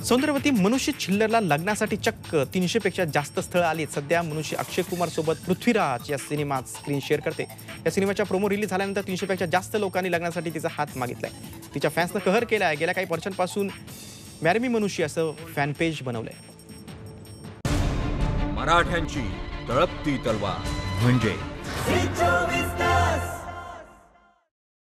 सौंदर्यवती मनुष्य छिल्लरला लग्नासाठी चक्क 300 पेक्षा जास्त स्थळं आली. सध्या मनुष्य अक्षय कुमार सोबत पृथ्वीराज या सिनेमात स्क्रीन शेअर करते. या सिनेमाच्या प्रोमो रिलीज झाल्यानंतर 300 पेक्षा जास्त लोकांनी लग्नासाठी तिचा हात मागितलाय. तिच्या फॅन्सनं कहर केलाय. गेल्या काही वर्षांपासून मॅरी मनुष्य असं फॅन पेज बनवलंय. मराठ्यांची तळपती तलवार म्हणजे